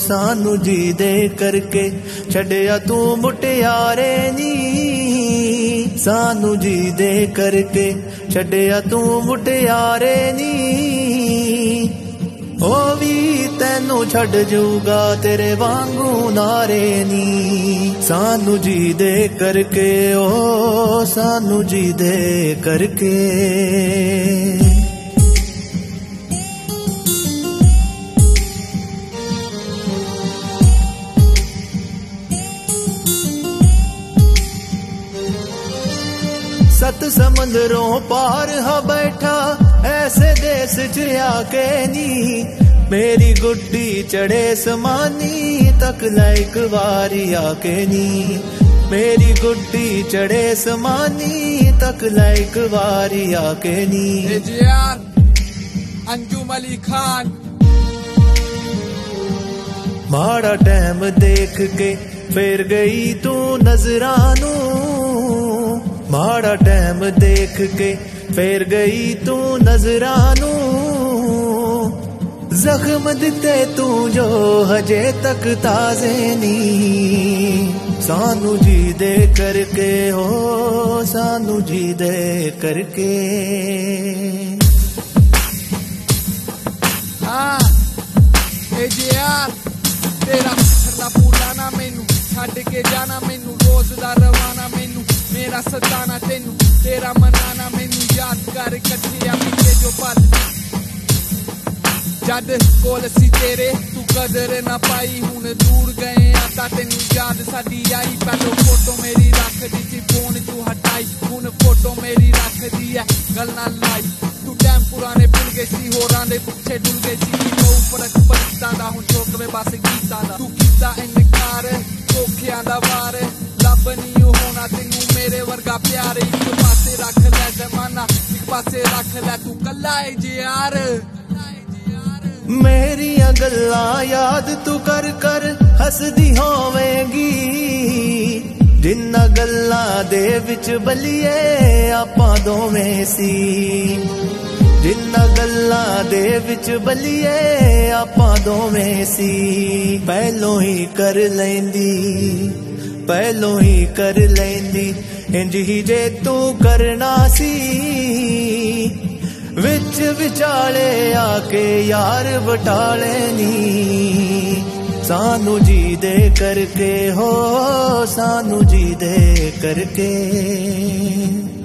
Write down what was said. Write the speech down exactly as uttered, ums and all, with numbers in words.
सानू जी दे करके छड़िया तू मुटियारे नी, सानू जी दे करके छड़िया तू मुटियारे नी। ओ भी तेनू छड़ जूगा तेरे वांगू नारे नी, सानू जी दे करके ओ सानू जी दे करके। सत समंदरों पार हा बैठा ऐसे देश च आके नी, मेरी गुड्डी चढ़े समानी तक लाइक वारी आके नी, मेरी गुड्डी चढ़े समानी तक लाइक वारी आके नी। अंजुम अली खान माड़ा टैम देख के फिर गई तू नजरानू, माड़ा टैम देख के फिर गई तू नजरानू। जख्म दिते तू जो हजे तक ताजे नी, सानू जी दे करके हो सानू जी दे करके। हाँ ए जे यार तेरा पत्थर पूला ना मैनू छड़ के जाना, मैनू रोज दा रवाना, मैनू मेरा सताना, तेनू तेरा मनाना, मैनू याद कर कट्ठे मिले जो पल जद कोल सी तेरे तू कदर ना पाई, हुण दूर गए आता तेनू याद साडी आई। पहलो फोटो मेरी रख दी सी फोन तू हटाई, हुण फोटो मेरी रख दी है गल ना लाई। तू टैम पुराने भुल गए सी होरां दे पिछे डुल गए सी, बहु फर्क परीतां दा हुण चोकवे बस गीतां दा। तू कीता इनकार धोखियां दा वार, लब नहीं होना तेनू मेरे वर्गा प्यार। एक पासे रख लै जमाना एक पासे रख लै तू कल्ला है जे यार। मेरिया गल्लां याद तू कर कर हसदी होवेगी, जिन्ना गल्लां दे विच बलिए आपां दोवें सी, जिन्ना गल्लां दे विच बलिए आपां दोवें सी। पहलों ही कर लैंदी पहलों ही कर लैंदी इंज ही जे तू करना सी, विच विचाले आके यार बटाले नी, सानू जी दे करके हो सानू जी दे करके।